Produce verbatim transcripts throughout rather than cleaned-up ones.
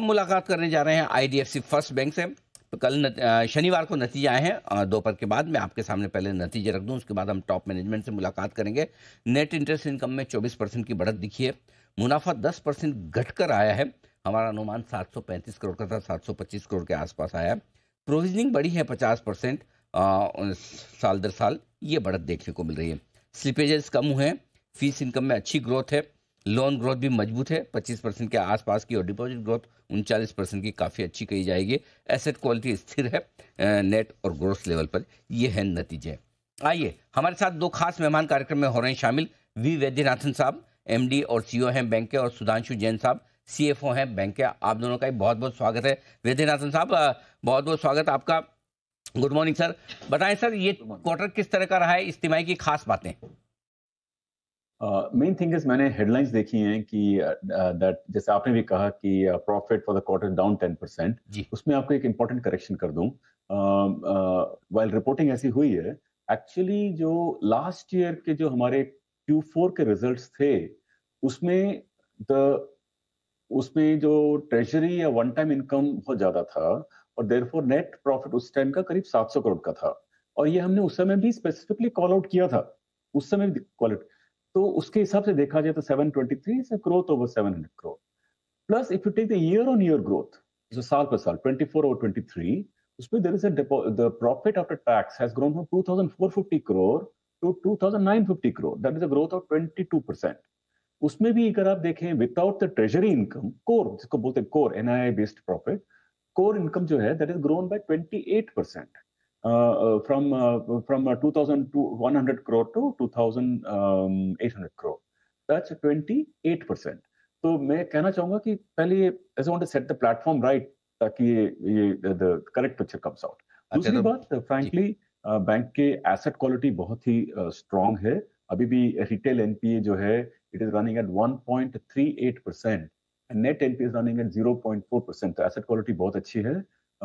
मुलाकात करने जा रहे हैं आईडीएफसी फर्स्ट बैंक से। तो कल नत, अ, शनिवार को नतीजे आए हैं अ, दोपहर के बाद। मैं आपके सामने पहले नतीजे रख दूं, उसके बाद हम टॉप मैनेजमेंट से मुलाकात करेंगे। नेट इंटरेस्ट इनकम में चौबीस परसेंट की बढ़त दिखी है। मुनाफा दस परसेंट घटकर आया है। हमारा अनुमान सात सौ पैंतीस करोड़ का था, सात सौ पच्चीस करोड़ के आसपास आया है। प्रोविजनिंग बढ़ी है पचास परसेंट साल दर साल, ये बढ़त देखने को मिल रही है। स्लिपेजेस कम हुए हैं। फीस इनकम में अच्छी ग्रोथ है। लोन ग्रोथ भी मजबूत है, पच्चीस परसेंट के आसपास की, और डिपॉजिट ग्रोथ उनचालीस परसेंट की काफ़ी अच्छी कही जाएगी। एसेट क्वालिटी स्थिर है नेट और ग्रोथ लेवल पर। ये है नतीजे। आइए, हमारे साथ दो खास मेहमान कार्यक्रम में हो रहे हैं शामिल। वी वैद्यनाथन साहब एमडी और सीईओ हैं बैंक के, और सुधांशु जैन साहब सीएफओ हैं बैंक के। आप दोनों का बहुत बहुत स्वागत है। वैद्यनाथन साहब, बहुत बहुत स्वागत आपका। Good morning sir. बताएं सर, ये क्वार्टर किस तरह का रहा है, इस तिमाही की खास बातें। मेन थिंग इज, मैंने हेडलाइंस देखी हैं कि दैट uh, जैसे आपने भी कहा कि profit for the quarter down ten percent. उसमें आपको एक इंपॉर्टेंट करेक्शन कर दूं। वाइल रिपोर्टिंग ऐसी हुई है, एक्चुअली जो लास्ट ईयर के जो हमारे क्यू फोर के रिजल्ट्स थे, उसमें द उसमें जो ट्रेजरी या वन टाइम इनकम बहुत ज्यादा था, और देयरफॉर नेट प्रॉफिट उस टाइम का करीब सात सौ करोड़ का था। और ये हमने उस समय भी स्पेसिफिकली कॉल आउट किया था, उस समय भी कॉल आउट। तो उसके हिसाब से देखा जाए तो सेवन ट्वेंटी थ्री से growth over seven hundred crore. Plus if you take the year on year growth, जो साल पर साल twenty four over twenty three, उसमें there is a the profit after tax has grown from two thousand four fifty crore to two thousand nine fifty crore. That is a growth of twenty two percent. उसमें भी अगर आप देखें without the treasury income, core जिसको बोलते हैं core NII based profit, core income जो है that is grown by twenty eight percent, from from two thousand one hundred crore to two thousand eight hundred crore. That's twenty eight percent. तो मैं कहना चाहूंगा कि पहले ये ऐसे want to set the platform right, ताकि ये ये the correct picture comes out. दूसरी बात, फ्रैंकली बैंक के एसेट क्वालिटी बहुत ही स्ट्रांग है। अभी भी रिटेल एनपीए जो है, it is running at one point three eight percent, net NPA is running at zero point four percent. तो एसेट क्वालिटी बहुत अच्छी है।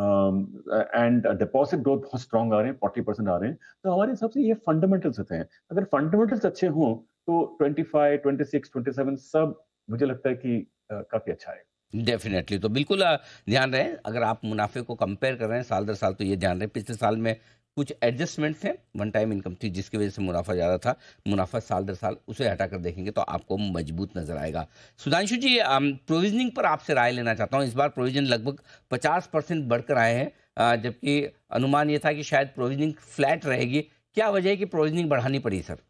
एंड डिपॉजिट ग्रोथ बहुत स्ट्रांग आ रहे हैं, फोर्टी परसेंट आ रहे हैं। तो हमारे हिसाब से ये फंडामेंटल्स होते हैं। अगर फंडामेंटल्स अच्छे हों तो twenty five, twenty six, twenty seven सब मुझे लगता है कि uh, काफी अच्छा है। डेफिनेटली। तो बिल्कुल अ, ध्यान रहे, अगर आप मुनाफे को कंपेयर कर रहे हैं साल दर साल, तो ये ध्यान रहे पिछले साल में कुछ एडजस्टमेंट थे, वन टाइम इनकम थी जिसकी वजह से मुनाफा ज़्यादा था। मुनाफा साल दर साल उसे हटाकर देखेंगे तो आपको मजबूत नजर आएगा। सुधांशु जी, प्रोविजनिंग पर आपसे राय लेना चाहता हूँ। इस बार प्रोविजन लगभग पचास परसेंट बढ़कर आए हैं, अ, जबकि अनुमान ये था कि शायद प्रोविजनिंग फ्लैट रहेगी। क्या वजह है कि प्रोविजनिंग बढ़ानी पड़ी sir?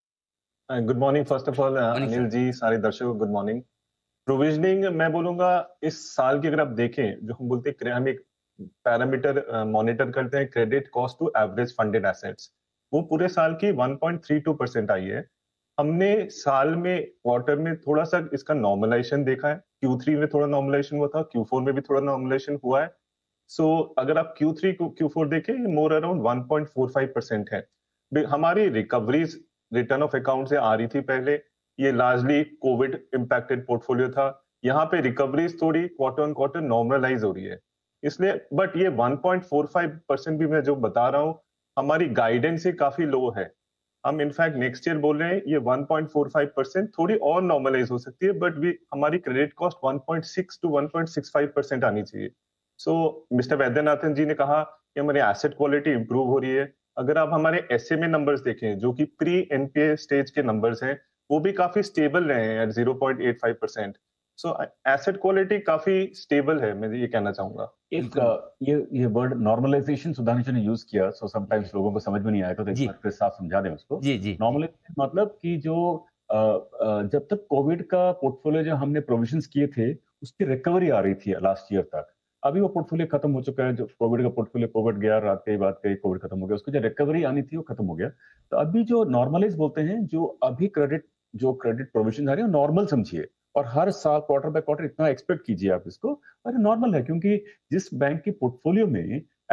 Good morning first of all morning Anil sir. जी, सारे दर्शकों गुड मॉर्निंग। प्रोविजनिंग मैं बोलूंगा इस साल की अगर आप देखें, जो हम बोलते हैं हम एक पैरामीटर मॉनिटर करते हैं, credit cost to average funded assets, वो पूरे साल की one point three two percent आई है। हमने साल में क्वार्टर में थोड़ा सा इसका नॉर्मलाइजेशन देखा है। क्यू थ्री में थोड़ा नॉर्मलाइजेशन हुआ था, क्यू फोर में भी थोड़ा नॉर्मलाइजेशन हुआ है। सो so, अगर आप क्यू थ्री को क्यू फोर देखें, more around one point four five percent है। हमारी रिकवरीज रिटर्न ऑफ अकाउंट से आ रही थी पहले, ये लार्जली कोविड इम्पैक्टेड पोर्टफोलियो था। यहाँ पे रिकवरीज थोड़ी क्वार्टर ऑन क्वार्टर नॉर्मलाइज हो रही है, इसलिए। बट ये one point four five percent भी मैं जो बता रहा हूँ, हमारी गाइडेंस से काफी लो है। हम इनफैक्ट नेक्स्ट ईयर बोल रहे हैं ये one point four five percent थोड़ी और नॉर्मलाइज हो सकती है, बट भी हमारी credit cost one point six two one point six five percent आनी चाहिए। सो मिस्टर वैद्यनाथन जी ने कहा कि हमारी एसेट क्वालिटी इंप्रूव हो रही है। अगर आप हमारे एसएमए नंबर्स देखें, जो कि प्री एनपीए स्टेज के नंबर्स हैं, वो भी काफी स्टेबल रहे हैं at zero point eight five percent. So asset quality काफी स्टेबल है, मैं ये कहना चाहूंगा। एक ये ये वर्ड नॉर्मलाइजेशन सुधांशु ने यूज किया, सो समटाइम्स लोगों को समझ में नहीं आया, तो एक बार फिर साफ समझा दें उसको। जी जी। नॉर्मलाइजेशन मतलब कि जो आ, आ, जब तक कोविड का पोर्टफोलियो जो हमने प्रोविजंस किए थे, उसकी रिकवरी आ रही थी लास्ट ईयर तक। अभी वो पोर्टफोलियो खत्म हो चुका है, जो कोविड का पोर्टफोलियो, कोविड गया, रात गई बात गई, कोविड खत्म हो गया, उसकी जो रिकवरी आनी थी वो खत्म हो गया। तो अभी जो नॉर्मलाइज बोलते हैं, जो अभी क्रेडिट जो क्रेडिट प्रोविजन आ रही है, नॉर्मल समझिए। और हर साल क्वार्टर बाय क्वार्टर इतना एक्सपेक्ट कीजिए आप इसको, और नॉर्मल है, क्योंकि जिस बैंक की पोर्टफोलियो में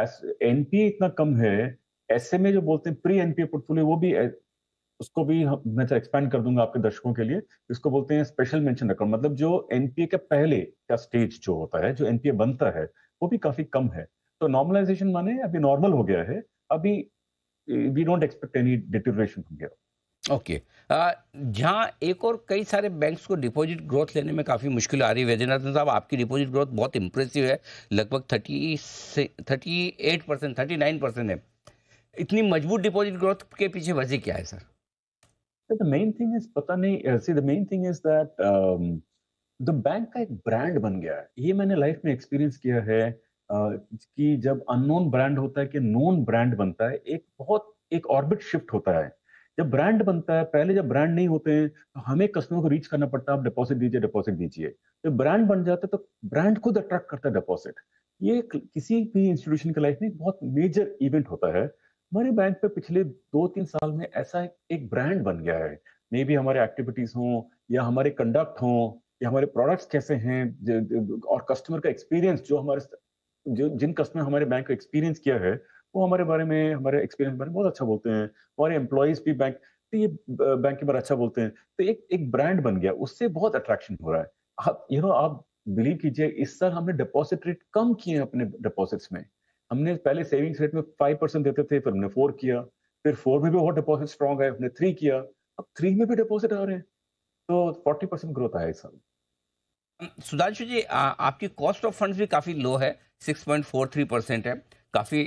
एनपीए इतना कम है, एसएमए जो बोलते हैं प्री एनपीए पोर्टफोलियो, वो भी उसको भी मैं एक्सपैंड कर दूंगा आपके दर्शकों के लिए। इसको बोलते हैं स्पेशल मेंशन अकाउंट, मतलब जो एनपीए के पहले का स्टेज जो होता है, जो एनपीए बनता है, वो भी काफी कम है। तो नॉर्मलाइजेशन माने अभी नॉर्मल हो गया है। अभी we don't expect any deterioration from here. Okay. Uh, जहाँ एक और कई सारे बैंक्स को डिपॉजिट ग्रोथ लेने में काफ़ी मुश्किल आ रही है, वैद्यनाथन साहब आपकी डिपॉजिट ग्रोथ बहुत इंप्रेसिव है, लगभग थर्टी से thirty eight percent thirty nine percent है। इतनी मजबूत डिपॉजिट ग्रोथ के पीछे वजह क्या है sir? The main thing is पता नहीं see the main thing is that the bank का एक ब्रांड बन गया है। ये मैंने लाइफ में एक्सपीरियंस किया है uh, कि जब अननोन ब्रांड होता है कि नोन ब्रांड बनता है, एक बहुत एक ऑर्बिट शिफ्ट होता है। जब ब्रांड बनता है, पहले जब ब्रांड नहीं होते हैं तो हमें कस्टमर को रीच करना पड़ता है, आप डिपॉजिट दीजिए डिपॉजिट दीजिए। जब ब्रांड बन जाता है तो ब्रांड खुद अट्रैक्ट करता है डिपॉजिट। ये कि- किसी भी इंस्टीट्यूशन की लाइफ में एक बहुत मेजर इवेंट होता है। हमारे बैंक पे पिछले दो तीन साल में ऐसा एक ब्रांड बन गया है। मे बी हमारे एक्टिविटीज हों या हमारे कंडक्ट हों या हमारे प्रोडक्ट्स कैसे हैं, जो- जो- और कस्टमर का एक्सपीरियंस जो हमारे जो जिन कस्टमर हमारे बैंक को एक्सपीरियंस किया है, वो हमारे बारे में हमारे एक्सपीरियंस के बारे में बहुत अच्छा बोलते हैं। हमारे एम्प्लॉयज भी बैंक तो ये बैंक के बारे में अच्छा बोलते हैं। तो एक एक ब्रांड बन गया, उससे बहुत अट्रैक्शन हो रहा है। आप यू नो आप बिलीव कीजिए, इस साल हमने डिपॉजिट रेट कम किए हैं अपने डिपॉजिट्स में। हमने पहले सेविंग्स रेट में फाइव परसेंट देते थे, फिर हमने फोर किया, फिर फोर में भी बहुत डिपॉजिट स्ट्रॉन्ग है, हमने थ्री किया, अब थ्री में भी डिपॉजिट आ रहे हैं। तो फोर्टी परसेंट ग्रोथ आया इस साल। अम, सुधांशु जी, आ, आपकी कॉस्ट ऑफ फंड्स भी काफ़ी लो है, six point four three percent है। काफ़ी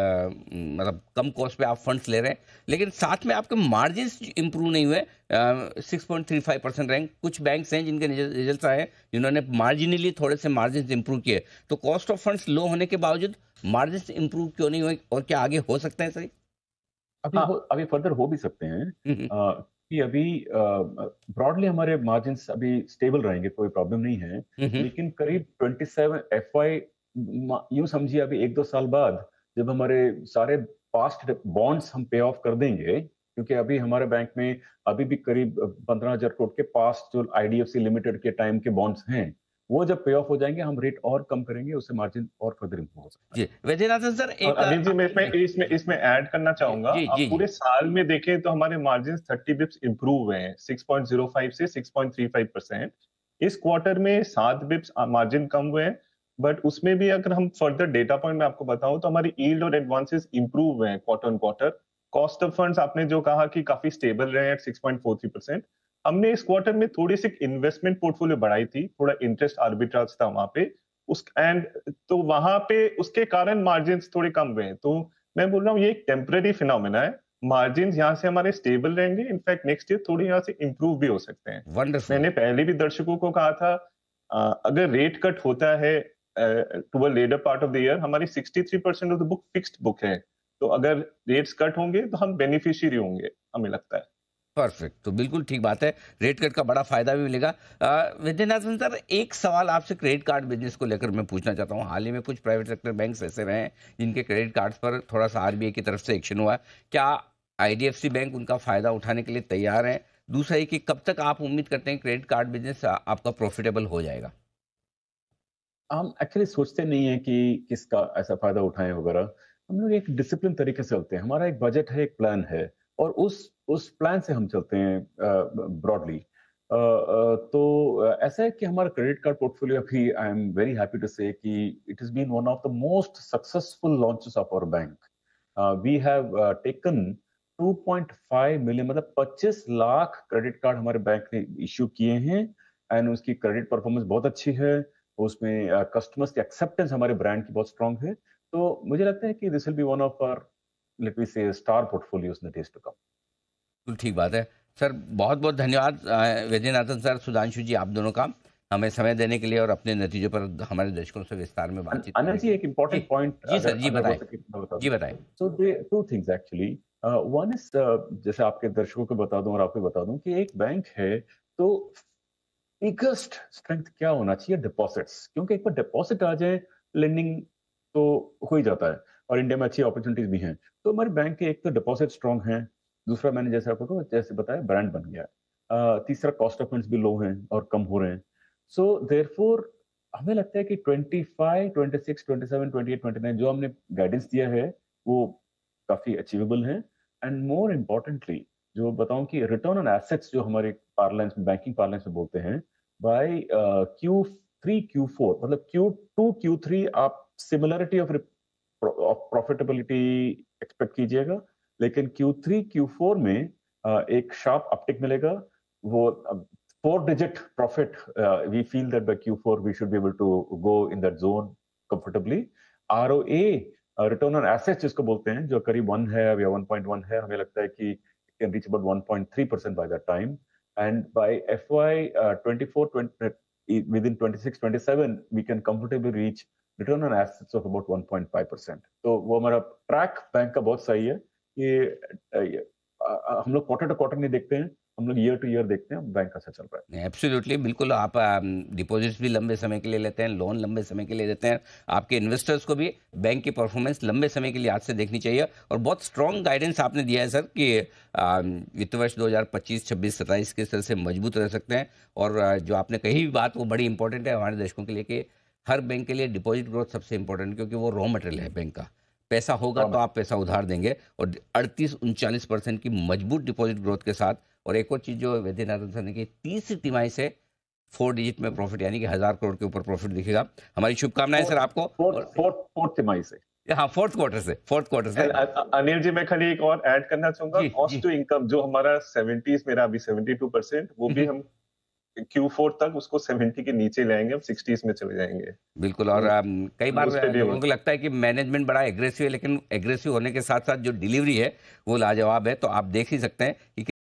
मतलब कम कॉस्ट पे आप फंड्स ले रहे हैं, लेकिन साथ में आपके मार्जिन्स इंप्रूव नहीं हुए, six point three five percent rank. कुछ बैंक्स हैं जिनके रिजल्ट्स आए हैं जिन्होंने मार्जिनली थोड़े से मार्जिन इंप्रूव किए। तो कॉस्ट ऑफ फंड्स लो होने के बावजूद मार्जिन इंप्रूव क्यों नहीं हुए, और क्या आगे हो सकते हैं सही? अभी हो हाँ। अभी फर्दर हो भी सकते हैं। हम्म, अ, कि अभी ब्रॉडली हमारे मार्जिन्स अभी स्टेबल रहेंगे, कोई प्रॉब्लम नहीं है। हम्म, लेकिन करीब ट्वेंटी सेवन एफ वाई, यूं समझिए अभी एक दो साल बाद जब हमारे सारे पास्ट बॉन्ड्स हम पे ऑफ कर देंगे, क्योंकि अभी हमारे बैंक में अभी भी करीब पंद्रह हजार करोड़ के पास्ट जो आईडीएफसी लिमिटेड के टाइम के बॉन्ड्स हैं, वो जब पे ऑफ हो जाएंगे हम रेट और कम करेंगे, उससे मार्जिन और फर्दर इंप्रूव हो सकता जी वैद्यनाथन सर, और एक अनिल जी, आ, मैं इसमें जी इसमें इसमें ऐड करना जी चाहूंगा। जी आप जी जी। पूरे साल में देखें तो हमारे मार्जिन थर्टी बिप्स इंप्रूव हुए हैं, सिक्स पॉइंट ज़ीरो फाइव से six point three five percent. इस क्वार्टर में सात बिप्स मार्जिन कम हुए हैं, बट उसमें भी अगर हम फर्दर डेटा पॉइंट में आपको बताऊं तो हमारी यील्ड और एडवांसेस इंप्रूव हुए हैं quarter on quarter. Cost of funds आपने जो कहा कि काफी स्टेबल रहे हैं six point four three percent. हमने इस क्वार्टर में थोड़ी सी इन्वेस्टमेंट पोर्टफोलियो बढ़ाई थी, थोड़ा इंटरेस्ट आर्बिट्राज था वहां पे उस एंड तो वहां पे उसके कारण मार्जिन थोड़े कम हुए हैं। तो मैं बोल रहा हूँ ये एक टेम्पररी फिनोमेना है। मार्जिन यहाँ से हमारे स्टेबल रहेंगे, इनफैक्ट नेक्स्ट ईयर थोड़े यहाँ से इंप्रूव भी हो सकते हैं। वंडरफुल। मैंने पहले भी दर्शकों को कहा था, अ, अगर रेट कट होता है to later part of the year, हमारी sixty three percent of the book fixed book है। तो अगर रेट्स कट होंगे तो हम बेनिफिशियरी होंगे, हमें लगता है। परफेक्ट, तो बिल्कुल ठीक बात है। रेट कट का बड़ा फायदा भी मिलेगा। अ, विद्यानाथन सर, एक सवाल आपसे क्रेडिट कार्ड बिजनेस को लेकर मैं पूछना चाहता हूँ। हाल ही में कुछ प्राइवेट सेक्टर बैंक्स ऐसे रहे हैं जिनके क्रेडिट कार्ड्स पर थोड़ा सा आरबीआई की तरफ से एक्शन हुआ है। क्या आईडीएफसी बैंक उनका फायदा उठाने के लिए तैयार है? दूसरा है कि कब तक आप उम्मीद करते हैं क्रेडिट कार्ड बिजनेस आपका प्रॉफिटेबल हो जाएगा? हम एक्चुअली सोचते नहीं है कि किसका ऐसा फायदा उठाएं वगैरह। हम लोग एक डिसिप्लिन तरीके से चलते हैं, हमारा एक बजट है, एक प्लान है, और उस उस प्लान से हम चलते हैं ब्रॉडली। तो अ, ऐसा है कि हमारा क्रेडिट कार्ड पोर्टफोलियो अभी, I am very happy to say कि it is been one of the most successful launches of our bank. We have taken two point five million, मतलब पच्चीस लाख क्रेडिट कार्ड हमारे बैंक ने issue किए हैं। And उसकी credit performance बहुत अच्छी है, उसमें कस्टमर्स की एक्सेप्टेंस हमारे ब्रांड की बहुत स्ट्रांग है। तो मुझे लगता है कि this will be one of our, let me say, star portfolios in the days to come. बिल्कुल ठीक बात है। सर, बहुत बहुत धन्यवाद अ, वैद्यनाथन सर, सुधांशु जी, आप दोनों का हमें समय देने के लिए और अपने नतीजों पर हमारे दर्शकों से विस्तार में बातचीत अनिल करने के जी, लिए। एक जी इम्पोर्टेंट पॉइंट जी अगर सर, जी अगर हो बताएं। सके तो मैं बता जी दूं। बताएं। So there two things actually. One is, जैसे आपके दर्शकों को बता दूं और आपको बता दूं कि एक बैंक है तो बिगेस्ट स्ट्रेंथ क्या होना चाहिए? डिपॉजिट्स। क्योंकि एक बार डिपॉजिट आ जाए, लेंडिंग तो हो ही जाता है, और इंडिया में अच्छी अपॉर्चुनिटीज भी हैं। तो हमारे बैंक के एक तो डिपॉजिट स्ट्रांग है, दूसरा मैंने जैसे आपको कहा, जैसे बताया, ब्रांड बन गया है। अ, तीसरा कॉस्ट ऑफ फंड्स भी लो हैं और कम हो रहे हैं। सो देयरफॉर हमें लगता है कि twenty five, twenty six, twenty seven, twenty eight, twenty nine जो हमने गाइडेंस दिया है वो काफी अचीवेबल है। एंड मोर इम्पोर्टेंटली, जो बताऊं कि रिटर्न ऑन एसेट्स जो हमारे पार्लेंस में, बैंकिंग पार्लेंस में बोलते हैं, by Q three Q four, मतलब क्यू टू क्यू थ्री आप सिमिलरिटी ऑफ प्रॉफिटेबिलिटी एक्सपेक्ट कीजिएगा। लेकिन क्यू थ्री क्यू फोर में एक शार्प अपटिक मिलेगा। वो four digit profit, we feel that by Q four we should be able to go in that zone comfortably. ROA, return on assets जिसको बोलते हैं, जो करीब वन है या वन पॉइंट वन है, हमें लगता है कि can reach about one point three percent by that time. And by FY twenty four within twenty-six twenty-seven we can comfortably reach return on assets of about one point five percent। तो वो हमारा track bank का बहुत सही है। ये, ये हम लोग क्वार्टर टू क्वार्टर नहीं देखते हैं, हम लोग ईयर टू ईयर देखते हैं बैंक कैसा चल रहा है। एब्सोल्युटली, बिल्कुल। आप डिपॉजिट्स भी लंबे समय के लिए लेते हैं, लोन लंबे समय के लिए देते हैं। आपके इन्वेस्टर्स को भी बैंक की परफॉर्मेंस लंबे समय के लिए आज से देखनी चाहिए। और बहुत स्ट्रॉन्ग गाइडेंस आपने दिया है सर कि वित्त वर्ष दो हज़ार पच्चीस छब्बीस सत्ताईस के तरह से मजबूत रह सकते हैं। और जो आपने कही भी बात वो बड़ी इंपॉर्टेंट है हमारे दर्शकों के लिए कि हर बैंक के लिए डिपॉजिट ग्रोथ सबसे इंपॉर्टेंट, क्योंकि वो रॉ मटेरियल है बैंक का। पैसा होगा तो आप पैसा उधार देंगे, और अड़तीस उनचालीस परसेंट की मजबूत डिपॉजिट ग्रोथ के साथ। और एक और चीज जो वैद्यनाथन सर ने की, तीसरी तिमाही से फोर डिजिट में प्रॉफिट, यानी कि हजार करोड़ के ऊपर प्रॉफिट दिखेगा। हमारी शुभकामनाएं सर आपको। फोर्थ तिमाही से, हाँ, फोर्थ क्वार्टर से फोर्थ क्वार्टर से अनिल जी, मैं खाली एक और ऐड करना चाहूंगा। कॉस्ट टू इनकम जो हमारा सेवेंटीज, मेरा अभी सेवेंटी टू परसेंट, वो भी हम क्यू फोर तक उसको सेवेंटी के नीचे लाएंगे, हम सिक्सटीज में चले जाएंगे। बिल्कुल। और कई बार लोगों को लगता है कि मैनेजमेंट बड़ा एग्रेसिव है, लेकिन एग्रेसिव होने के साथ साथ जो डिलीवरी है वो लाजवाब है। तो आप देख ही सकते हैं कि